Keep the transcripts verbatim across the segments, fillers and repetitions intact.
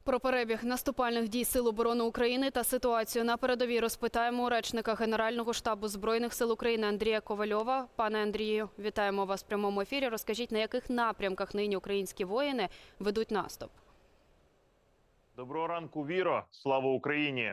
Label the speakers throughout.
Speaker 1: Про перебіг наступальних дій Сил оборони України та ситуацію на передовій розпитаємо у речника Генерального штабу Збройних сил України Андрія Ковальова. Пане Андрію, вітаємо вас в прямому ефірі. Розкажіть, на яких напрямках нині українські воїни ведуть наступ?
Speaker 2: Доброго ранку, Віро. Слава Україні!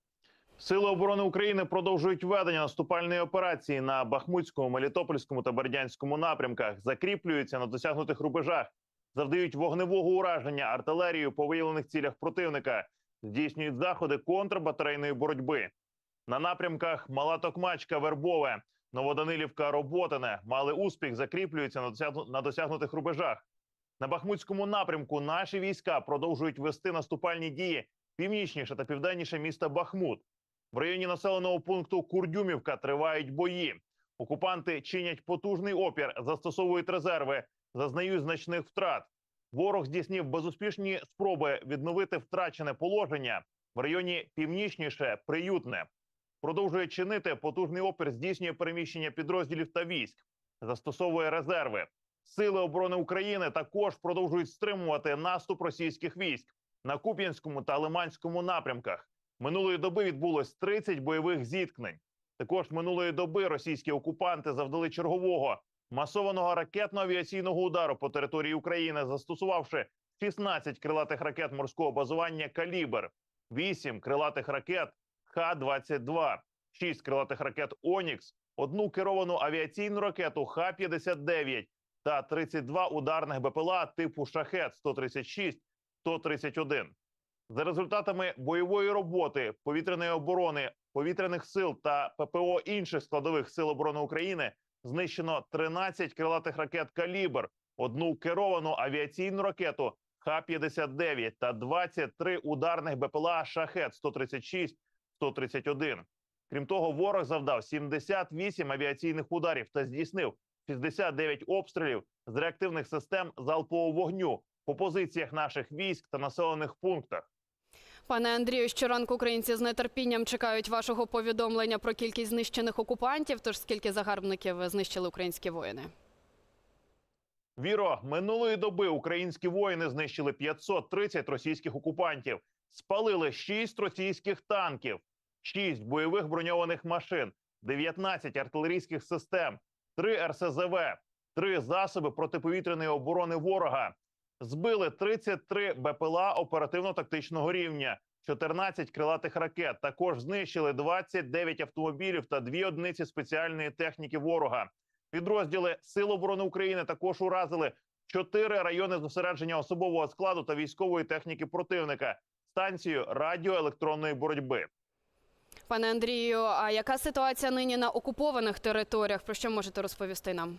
Speaker 2: Сили оборони України продовжують ведення наступальної операції на Бахмутському, Мелітопольському та Бердянському напрямках, закріплюються на досягнутих рубежах, завдають вогневого ураження артилерією по виявлених цілях противника, здійснюють заходи контрбатарейної боротьби. На напрямках Мала Токмачка, Вербове, Новоданилівка, Роботине мали успіх, закріплюються на досягнутих рубежах. На Бахмутському напрямку наші війська продовжують вести наступальні дії північніше та південніше міста Бахмут. В районі населеного пункту Курдюмівка тривають бої. Окупанти чинять потужний опір, застосовують резерви, зазнають значних втрат. Ворог здійснив безуспішні спроби відновити втрачене положення в районі північніше Приютне. Продовжує чинити потужний опір, здійснює переміщення підрозділів та військ, застосовує резерви. Сили оборони України також продовжують стримувати наступ російських військ на Куп'янському та Лиманському напрямках. Минулої доби відбулось тридцять бойових зіткнень. Також минулої доби російські окупанти завдали чергового масованого ракетно-авіаційного удару по території України, застосувавши шістнадцять крилатих ракет морського базування «Калібр», вісім крилатих ракет Х двадцять два, шість крилатих ракет «Онікс», одну керовану авіаційну ракету Х п'ятдесят дев'ять та тридцять два ударних БПЛА типу «Шахед» сто тридцять шість - сто тридцять один. За результатами бойової роботи, повітряної оборони, повітряних сил та ППО інших складових Сил оборони України знищено тринадцять крилатих ракет «Калібр», одну керовану авіаційну ракету Х п'ятдесят дев'ять та двадцять три ударних БПЛА «Шахед» сто тридцять шість - сто тридцять один. Крім того, ворог завдав сімдесят вісім авіаційних ударів та здійснив шістдесят дев'ять обстрілів з реактивних систем залпового вогню по позиціях наших військ та населених пунктах.
Speaker 1: Пане Андрію, щоранку українці з нетерпінням чекають вашого повідомлення про кількість знищених окупантів. Тож скільки загарбників знищили українські воїни?
Speaker 2: Віро, минулої доби українські воїни знищили п'ятсот тридцять російських окупантів, спалили шість російських танків, шість бойових броньованих машин, дев'ятнадцять артилерійських систем, три Ер Се Зе Ве, три засоби протиповітряної оборони ворога. Збили тридцять три БПЛА оперативно-тактичного рівня, чотирнадцять крилатих ракет. Також знищили двадцять дев'ять автомобілів та дві одиниці спеціальної техніки ворога. Підрозділи Сил оборони України також уразили чотири райони зосередження особового складу та військової техніки противника, станцію радіоелектронної боротьби.
Speaker 1: Пане Андрію, а яка ситуація нині на окупованих територіях? Про що можете розповісти нам?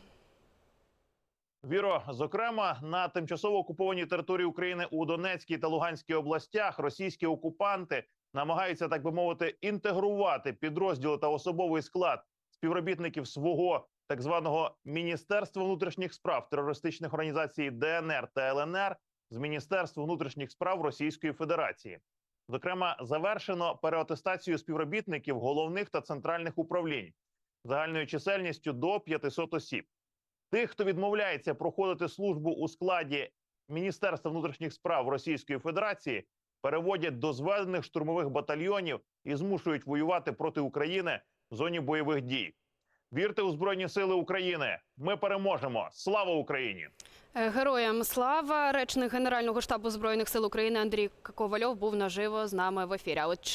Speaker 2: Віро, зокрема, на тимчасово окупованій території України у Донецькій та Луганській областях російські окупанти намагаються, так би мовити, інтегрувати підрозділи та особовий склад співробітників свого так званого Міністерства внутрішніх справ терористичних організацій Де Ен Ер та Ел Ен Ер з Міністерства внутрішніх справ Російської Федерації. Зокрема, завершено переатестацію співробітників головних та центральних управлінь загальною чисельністю до п'ятисот осіб. Тих, хто відмовляється проходити службу у складі Міністерства внутрішніх справ Російської Федерації, переводять до зведених штурмових батальйонів і змушують воювати проти України в зоні бойових дій. Вірте у Збройні Сили України! Ми переможемо! Слава Україні!
Speaker 1: Героям слава! Речник Генерального штабу Збройних сил України Андрій Ковальов був наживо з нами в ефірі. А от